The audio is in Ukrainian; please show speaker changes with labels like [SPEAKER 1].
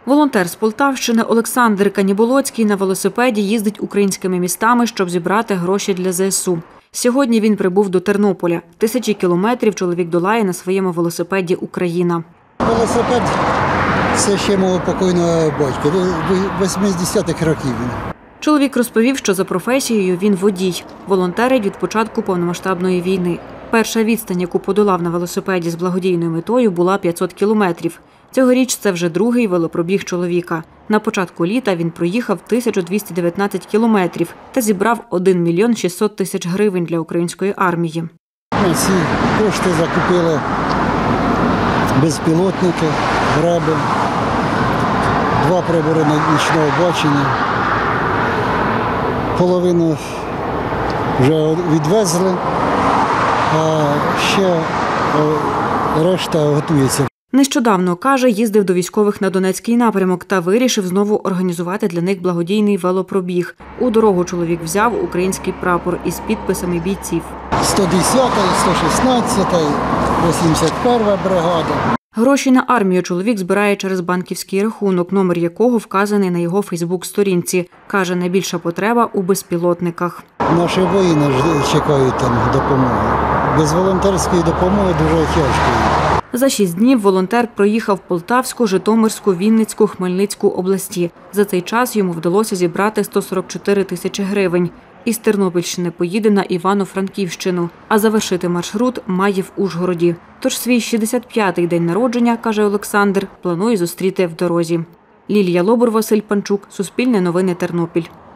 [SPEAKER 1] Волонтер з Полтавщини Олександр Каніболоцький на велосипеді їздить українськими містами, щоб зібрати гроші для ЗСУ. Сьогодні він прибув до Тернополя. Тисячі кілометрів чоловік долає на своєму велосипеді «Україна».
[SPEAKER 2] Велосипед – це ще мого покойного батька, 80-х років.
[SPEAKER 1] Чоловік розповів, що за професією він водій. Волонтерить від початку повномасштабної війни. Перша відстань, яку подолав на велосипеді з благодійною метою, була 500 кілометрів. Цьогоріч це вже другий велопробіг чоловіка. На початку літа він проїхав 1219 кілометрів та зібрав 1 мільйон 600 тисяч гривень для української армії.
[SPEAKER 2] Ми ці кошти закупили безпілотники, греби, 2 прибори нічного бачення. Половину вже відвезли, а ще решта готується.
[SPEAKER 1] Нещодавно, каже, їздив до військових на Донецький напрямок та вирішив знову організувати для них благодійний велопробіг. У дорогу чоловік взяв український прапор із підписами бійців.
[SPEAKER 2] 110-й, 116-й, 81-га бригада.
[SPEAKER 1] Гроші на армію чоловік збирає через банківський рахунок, номер якого вказаний на його фейсбук-сторінці. Каже, найбільша потреба у безпілотниках.
[SPEAKER 2] Наші воїни чекають там допомоги. Без волонтерської допомоги дуже тяжко.
[SPEAKER 1] За 6 днів волонтер проїхав Полтавську, Житомирську, Вінницьку, Хмельницьку області. За цей час йому вдалося зібрати 144 тисячі гривень. Із Тернопільщини поїде на Івано-Франківщину, а завершити маршрут має в Ужгороді. Тож свій 65-й день народження, каже Олександр, планує зустріти в дорозі. Лілія Лобур, Василь Панчук, Суспільне новини, Тернопіль.